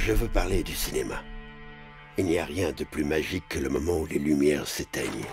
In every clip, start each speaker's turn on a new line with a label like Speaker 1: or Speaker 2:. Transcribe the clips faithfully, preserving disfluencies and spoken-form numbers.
Speaker 1: Je veux parler du cinéma. Il n'y a rien de plus magique que le moment où les lumières s'éteignent.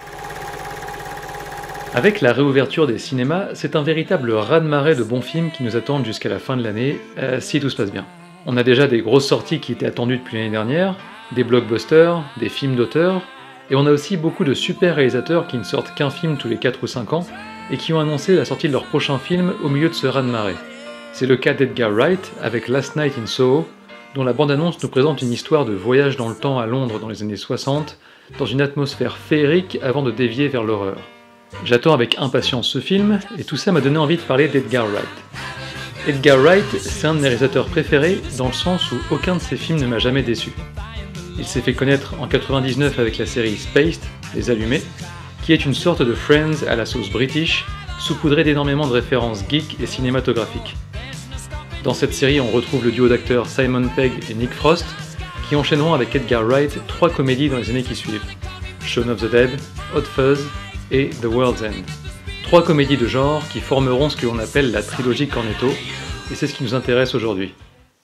Speaker 2: Avec la réouverture des cinémas, c'est un véritable raz-de-marée de bons films qui nous attendent jusqu'à la fin de l'année, euh, si tout se passe bien. On a déjà des grosses sorties qui étaient attendues depuis l'année dernière, des blockbusters, des films d'auteur, et on a aussi beaucoup de super réalisateurs qui ne sortent qu'un film tous les quatre ou cinq ans, et qui ont annoncé la sortie de leur prochain film au milieu de ce raz-de-marée. C'est le cas d'Edgar Wright avec Last Night in Soho, dont la bande-annonce nous présente une histoire de voyage dans le temps à Londres dans les années soixante, dans une atmosphère féerique avant de dévier vers l'horreur. J'attends avec impatience ce film, et tout ça m'a donné envie de parler d'Edgar Wright. Edgar Wright, c'est un de mes réalisateurs préférés, dans le sens où aucun de ses films ne m'a jamais déçu. Il s'est fait connaître en quatre-vingt-dix-neuf avec la série Spaced, Les Allumés, qui est une sorte de Friends à la sauce british, saupoudrée d'énormément de références geeks et cinématographiques. Dans cette série, on retrouve le duo d'acteurs Simon Pegg et Nick Frost, qui enchaîneront avec Edgar Wright trois comédies dans les années qui suivent. Shaun of the Dead, Hot Fuzz et The World's End. Trois comédies de genre qui formeront ce que l'on appelle la trilogie Cornetto, et c'est ce qui nous intéresse aujourd'hui.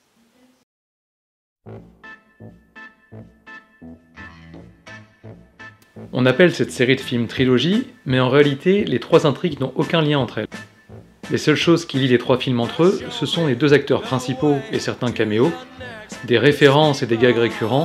Speaker 2: On appelle cette série de films trilogie, mais en réalité, les trois intrigues n'ont aucun lien entre elles. Les seules choses qui lient les trois films entre eux, ce sont les deux acteurs principaux et certains caméos, des références et des gags récurrents,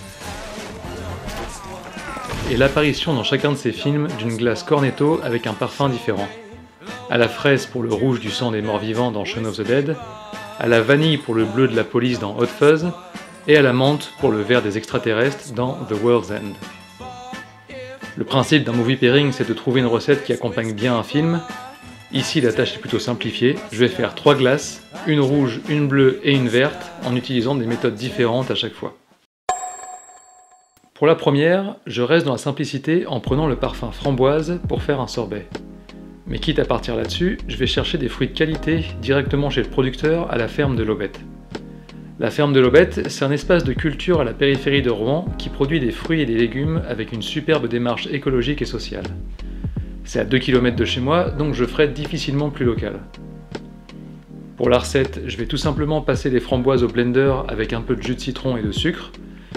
Speaker 2: et l'apparition dans chacun de ces films d'une glace Cornetto avec un parfum différent. À la fraise pour le rouge du sang des morts vivants dans Shaun of the Dead, à la vanille pour le bleu de la police dans Hot Fuzz, et à la menthe pour le vert des extraterrestres dans The World's End. Le principe d'un movie pairing, c'est de trouver une recette qui accompagne bien un film. Ici, la tâche est plutôt simplifiée. Je vais faire trois glaces, une rouge, une bleue et une verte, en utilisant des méthodes différentes à chaque fois. Pour la première, je reste dans la simplicité en prenant le parfum framboise pour faire un sorbet. Mais quitte à partir là-dessus, je vais chercher des fruits de qualité directement chez le producteur à la ferme de l'Aubette. La ferme de l'Aubette, c'est un espace de culture à la périphérie de Rouen qui produit des fruits et des légumes avec une superbe démarche écologique et sociale. C'est à deux kilomètres de chez moi, donc je ferai difficilement plus local. Pour la recette, je vais tout simplement passer les framboises au blender avec un peu de jus de citron et de sucre.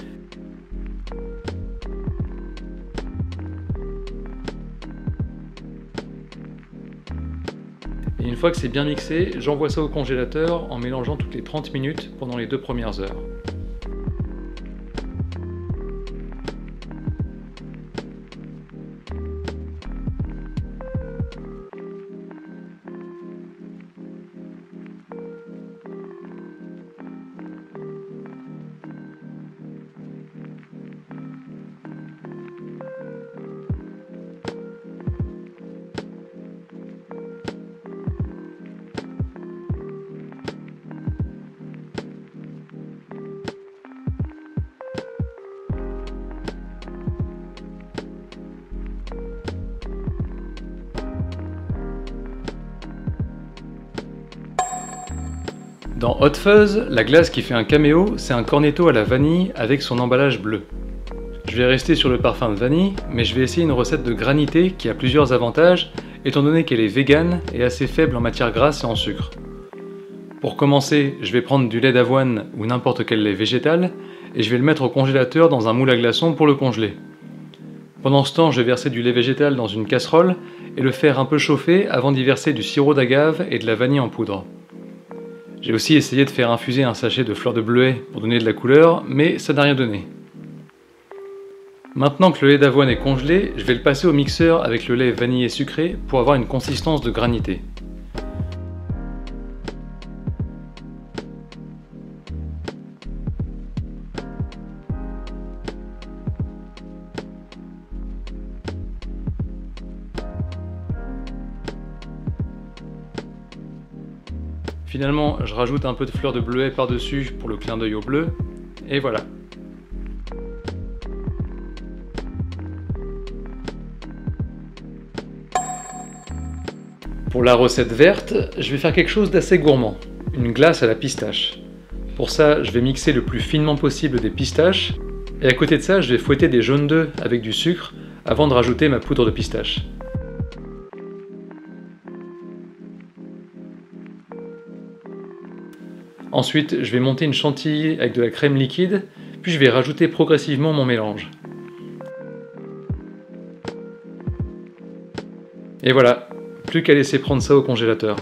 Speaker 2: Et une fois que c'est bien mixé, j'envoie ça au congélateur en mélangeant toutes les trente minutes pendant les deux premières heures. Dans Hot Fuzz, la glace qui fait un caméo, c'est un cornetto à la vanille avec son emballage bleu. Je vais rester sur le parfum de vanille, mais je vais essayer une recette de granité qui a plusieurs avantages, étant donné qu'elle est végane et assez faible en matière grasse et en sucre. Pour commencer, je vais prendre du lait d'avoine ou n'importe quel lait végétal, et je vais le mettre au congélateur dans un moule à glaçons pour le congeler. Pendant ce temps, je vais verser du lait végétal dans une casserole et le faire un peu chauffer avant d'y verser du sirop d'agave et de la vanille en poudre. J'ai aussi essayé de faire infuser un sachet de fleurs de bleuet pour donner de la couleur, mais ça n'a rien donné. Maintenant que le lait d'avoine est congelé, je vais le passer au mixeur avec le lait vanillé sucré pour avoir une consistance de granité. Finalement, je rajoute un peu de fleurs de bleuet par-dessus pour le clin d'œil au bleu, et voilà. Pour la recette verte, je vais faire quelque chose d'assez gourmand, une glace à la pistache. Pour ça, je vais mixer le plus finement possible des pistaches, et à côté de ça, je vais fouetter des jaunes d'œufs avec du sucre avant de rajouter ma poudre de pistache. Ensuite, je vais monter une chantilly avec de la crème liquide, puis je vais rajouter progressivement mon mélange. Et voilà, plus qu'à laisser prendre ça au congélateur.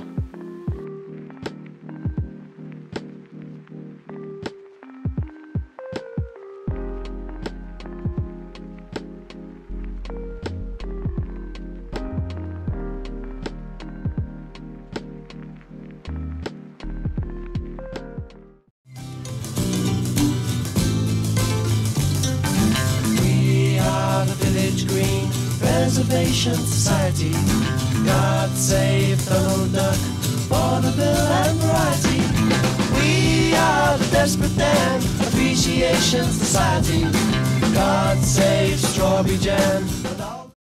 Speaker 3: Preservation Society. God save the duck, vaudeville and variety. We are the Desperate Dan Appreciation Society. God save Strawberry Jam.